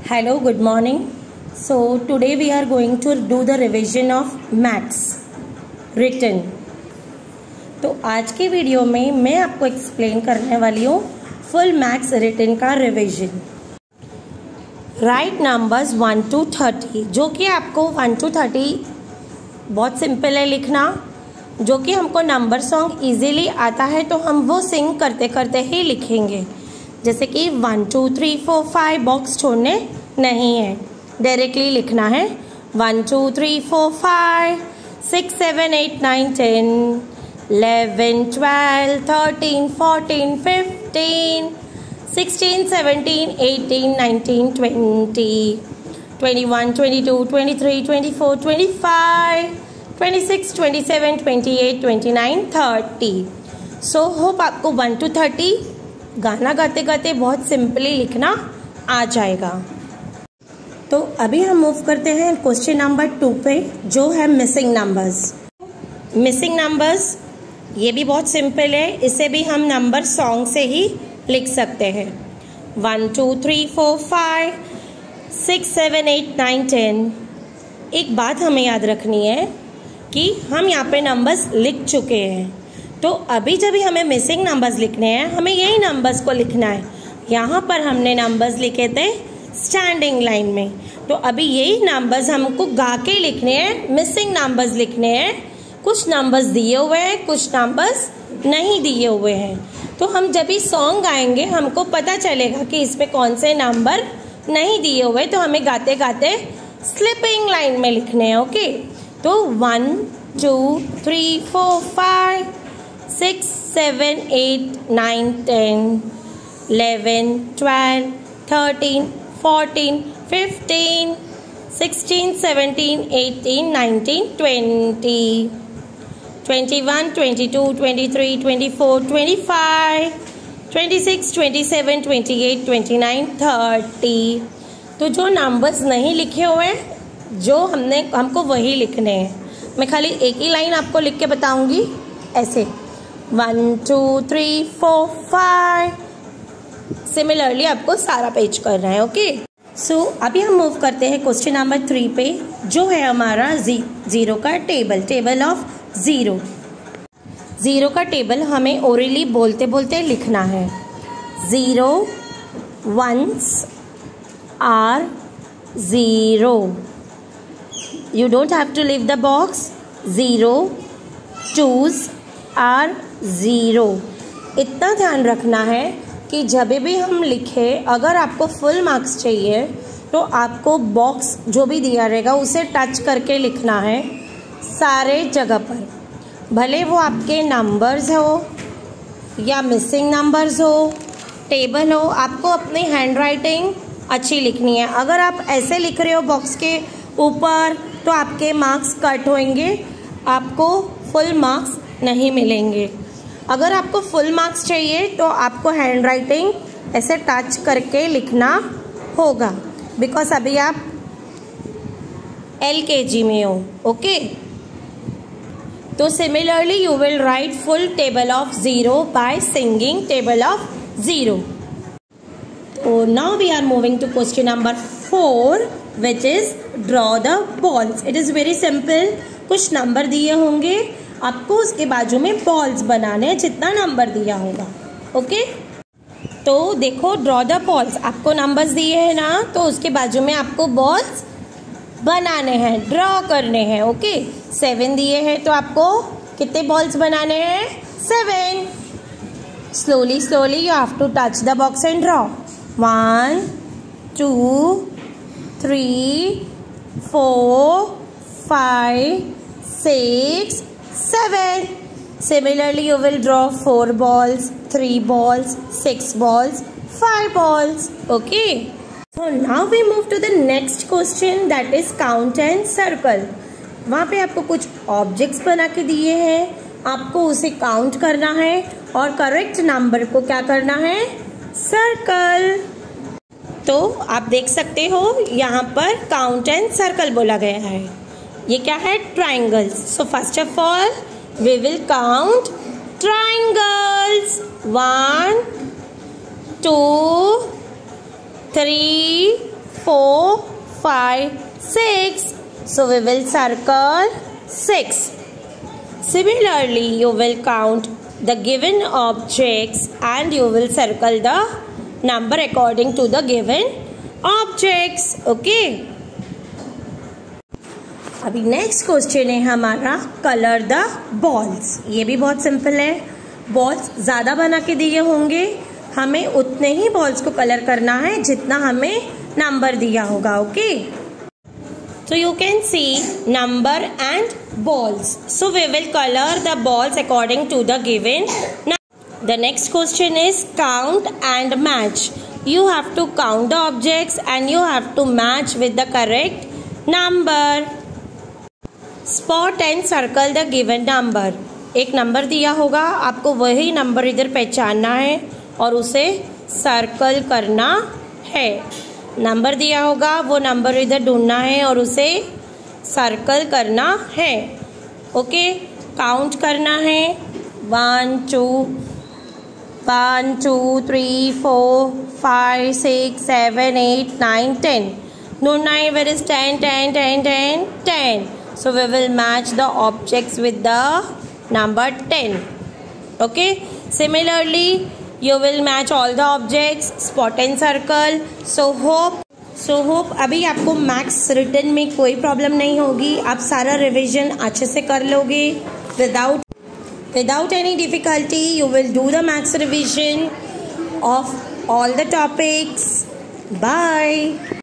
Hello, good morning. So today we are going to do the revision of maths written. तो आज के video में मैं आपको एक्सप्लेन करने वाली हूँ फुल मैथ्स रिटन का रिविजन. राइट नंबर्स 1 to 30, जो कि आपको 1 to 30 बहुत सिंपल है लिखना. जो कि हमको नंबर सॉन्ग इजीली आता है तो हम वो सिंग करते करते ही लिखेंगे. जैसे कि 1 2 3 4 5 बॉक्स छोड़ने नहीं है, डायरेक्टली लिखना है. 1 2 3 4 5 6 7 8 9 10 11 12 13 14 15 16 17 18 19 20 21 22 23 24 25 26 27 28 29 30. सो होप आपको 1 to 30 गाना गाते गाते बहुत सिंपली लिखना आ जाएगा. तो अभी हम मूव करते हैं क्वेश्चन नंबर 2 पे, जो है मिसिंग नंबर्स. मिसिंग नंबर्स ये भी बहुत सिंपल है, इसे भी हम नंबर सॉन्ग से ही लिख सकते हैं. 1 2 3 4 5 6 7 8 9 10. एक बात हमें याद रखनी है कि हम यहाँ पे नंबर्स लिख चुके हैं, तो अभी जब भी हमें मिसिंग नंबर्स लिखने हैं हमें यही नंबर्स को लिखना है. यहाँ पर हमने नंबर्स लिखे थे स्टैंडिंग लाइन में, तो अभी यही नंबर्स हमको गा के लिखने हैं. मिसिंग नंबर्स लिखने हैं. कुछ नंबर्स दिए हुए हैं, कुछ नंबर्स नहीं दिए हुए हैं. तो हम जब भी सॉन्ग गाएंगे हमको पता चलेगा कि इसमें कौन से नंबर नहीं दिए हुए, तो हमें गाते गाते स्लिपिंग लाइन में लिखने हैं. ओके, तो 1 2 3 4 5 6 7 8 9 10 11 12 13 14 15 16 17 18 19 20 21 22 23 24 25 26 27 28 29 30. तो जो नंबर्स नहीं लिखे हुए हैं, जो हमको वही लिखने हैं. मैं खाली एक ही लाइन आपको लिख के बताऊंगी ऐसे 1 2 3 4 5. सिमिलरली आपको सारा पेज करना है. ओके, सो अभी हम मूव करते हैं क्वेश्चन नंबर 3 पे, जो है हमारा जीरो का टेबल ऑफ जीरो. जीरो का टेबल हमें ओरली बोलते बोलते लिखना है. 0 1s are 0. You don't have to leave the box. 0 2s are 0. इतना ध्यान रखना है कि जब भी हम लिखे, अगर आपको फुल मार्क्स चाहिए तो आपको बॉक्स जो भी दिया रहेगा उसे टच करके लिखना है सारे जगह पर. भले वो आपके नंबर्स हो या मिसिंग नंबर्स हो, टेबल हो, आपको अपनी हैंड राइटिंग अच्छी लिखनी है. अगर आप ऐसे लिख रहे हो बॉक्स के ऊपर तो आपके मार्क्स कट होंगे, आपको फुल मार्क्स नहीं मिलेंगे. अगर आपको फुल मार्क्स चाहिए तो आपको हैंड राइटिंग ऐसे टच करके लिखना होगा, बिकॉज अभी आप LKG में हो. ओके, तो similarly you will write full table of zero by singing table of zero. तो now we are moving to question number 4, which is draw the balls. It is very simple. कुछ number दिए होंगे, आपको उसके बाजू में balls बनाने हैं जितना नंबर दिया होगा. ओके, तो देखो ड्रॉ द बॉल्स, आपको नंबर्स दिए हैं ना, तो उसके बाजू में आपको बॉल्स बनाने हैं, ड्रॉ करने हैं. ओके, 7 दिए हैं तो आपको कितने बॉल्स बनाने हैं? 7. Slowly slowly you have to touch the box and draw. 1 2 3 4 5 6 7. Similarly, you will draw 4 balls, 3 balls, 6 balls, 5 balls. Okay. So now we move to the next question, that is count and circle. वहाँ पे आपको कुछ objects बना के दिए हैं, आपको उसे काउंट करना है और करेक्ट नंबर को क्या करना है? सर्कल. तो आप देख सकते हो यहाँ पर काउंट एंड सर्कल बोला गया है. ये क्या है? Triangles. So first of all we will count triangles. 1 2 3 4, 5, 6. So we will circle 6. Similarly, you will count the given objects and you will circle the number according to the given objects. Okay. अभी next question है हमारा colour the balls. ये भी बहुत simple है. Balls ज्यादा बना के दिए होंगे, हमें उतने ही बॉल्स को कलर करना है जितना हमें नंबर दिया होगा. Okay, so you can see number and balls. So we will color the balls according to the given. The next question is count and match. You have to count the objects and you have to match with the correct number. Spot and circle the given number. एक number दिया होगा, आपको वही number इधर पहचानना है और उसे सर्कल करना है. नंबर दिया होगा, वो नंबर इधर ढूंढना है और उसे सर्कल करना है. ओके, काउंट करना है. 1 2 3 4 5 6 7 8 9 10. ढूंढना है where is 10 10 10 10 10. So we will match the objects with the number 10. Okay, similarly you will match all the objects, spot and circle. So hope अभी आपको मैथ्स रिटन में कोई प्रॉब्लम नहीं होगी. आप सारा रिवीजन अच्छे से कर लोगे. Without any difficulty you will do the maths revision of all the topics. Bye.